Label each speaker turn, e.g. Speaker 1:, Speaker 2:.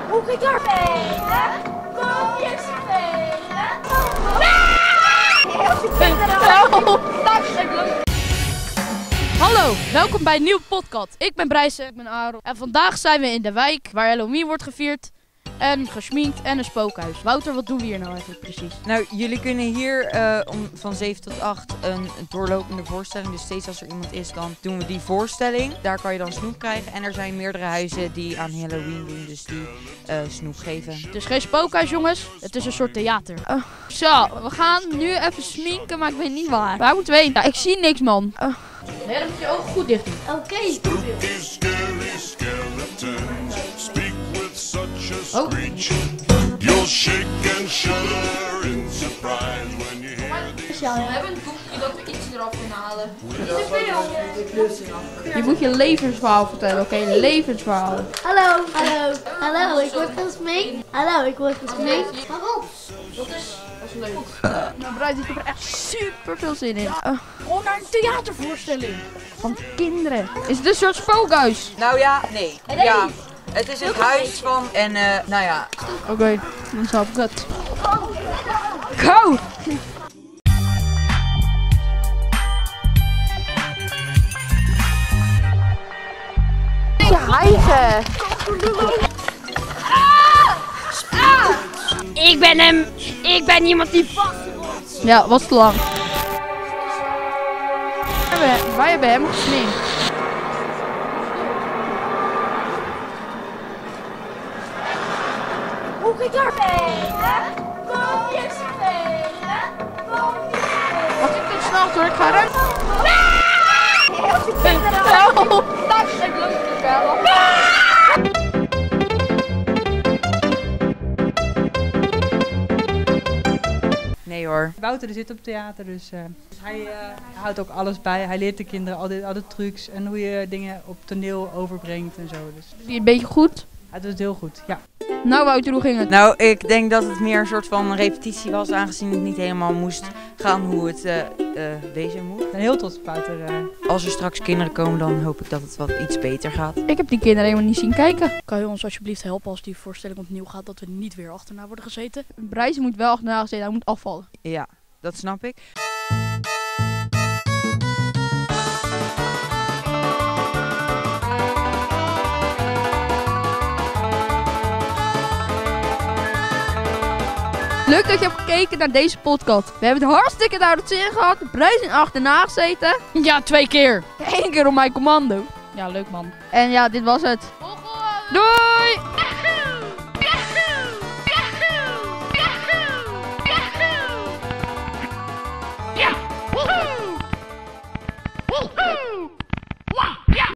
Speaker 1: Hoe ik daar spelen? Kom je spelen?
Speaker 2: Hallo, welkom bij een nieuwe podcast. Ik ben Brijsse, ik ben Aaron. En vandaag zijn we in de wijk waar Halloween wordt gevierd. En geschminkt en een spookhuis. Wouter, wat doen we hier nou eigenlijk precies?
Speaker 3: Nou, jullie kunnen hier van 7 tot 8 een doorlopende voorstelling. Dus steeds als er iemand is, dan doen we die voorstelling. Daar kan je dan snoep krijgen. En er zijn meerdere huizen die aan Halloween doen, dus die snoep geven.
Speaker 2: Het is geen spookhuis, jongens. Het is een soort theater. Zo, we gaan nu even sminken, maar ik weet niet waar. Waar moeten we heen? Ja, ik zie niks, man. Nee, dan moet je ogen goed dicht doen.
Speaker 1: Oké.
Speaker 2: Oh.
Speaker 4: You'll shake and shudder in surprise when you hear these.
Speaker 2: We hebben een boekje dat we iets eraf kunnen halen. Je moet je levensverhaal vertellen, oké? Levensverhaal.
Speaker 1: Hallo, ik word gesminkt. Hallo, ik word gesminkt. Waarom?
Speaker 2: Dat is leuk. Nou, Bruid, ik heb er echt super veel zin in. Gewoon naar een theatervoorstelling. Van kinderen. Is het een soort spookhuis?
Speaker 3: Nou ja, nee. Ja, het is het huis van en nou ja.
Speaker 2: Oké, dan snap ik het. Go! Hijgen!
Speaker 1: Ik ben hem. Ik ben iemand die vast.
Speaker 2: Ja, was te lang. Wij hebben hem gesminkt.
Speaker 1: Hoe ik daar spelen? Kom je spelen? Kom je spelen?
Speaker 2: Wacht, ik ben snel door, ik ga rennen.
Speaker 3: Nee hoor.
Speaker 5: Wouter zit op theater, dus hij houdt ook alles bij. Hij leert de kinderen al de trucs en hoe je dingen op toneel overbrengt en zo. Dus
Speaker 2: Doe je een beetje goed?
Speaker 5: hij doet het heel goed, ja.
Speaker 2: Nou Wouter, hoe ging het?
Speaker 3: Nou, ik denk dat het meer een soort van repetitie was, aangezien het niet helemaal moest gaan hoe het wezen moet.
Speaker 5: Ik ben heel trots op Wouter.
Speaker 3: Als er straks kinderen komen, dan hoop ik dat het wat iets beter gaat.
Speaker 2: Ik heb die kinderen helemaal niet zien kijken. Kan je ons alsjeblieft helpen als die voorstelling opnieuw gaat, dat we niet weer achterna worden gezeten? Brijs moet wel achterna gezeten, hij moet afvallen.
Speaker 3: Ja, dat snap ik.
Speaker 2: Leuk dat je hebt gekeken naar deze podcast. We hebben het hartstikke naar het zin gehad. De prijs in achterna gezeten. Ja, 2 keer. 1 keer op mijn commando. Ja, leuk man. En ja, dit was het. Doei!